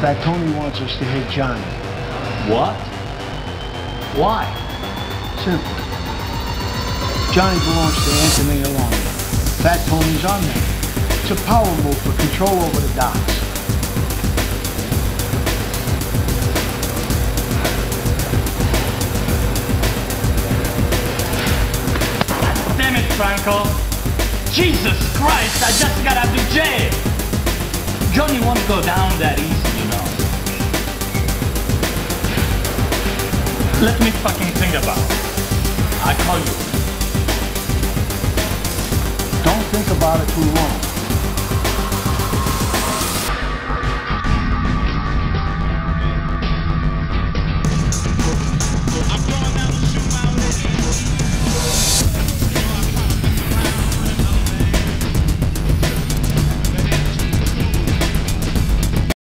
Fat Tony wants us to hit Johnny. What? Why? Simple. Johnny belongs to Anthony alone. Fat Tony's on there. It's a power move for control over the docks. Damn it, Franco. Jesus Christ, I just got out of jail. Johnny won't go down that easy, you know. Let me fucking think about it. I call you. Don't think about it too long.